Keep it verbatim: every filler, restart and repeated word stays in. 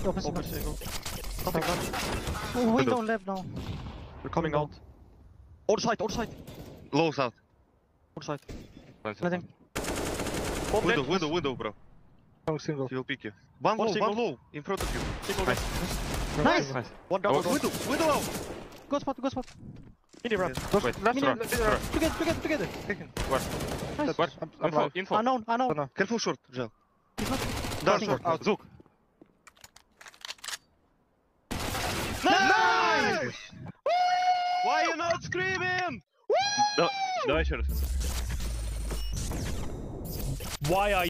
Opposite. Over single. Nothing left. Window left now. We're coming Window. out. Other side, other side. Low south. Other side. Nice. Nothing. Window, window, window, bro. No single. He will pick you. One One low, single. one low. In front of you. Single Nice. left. Nice! Nice. One down, Oh, one down. window, window out. Go spot, go spot. Mini ramp. Yes. Wait, Left, Mini- right, left, right. Together, together, together. Take him. Nice. Where? I'm, I'm Info, live. info. Unknown, unknown. Oh, no. Careful short, Gel. He's not. Down Nothing. short. Out. Zook. Nice! Why you not screaming? Да- Давай еще раз. Why are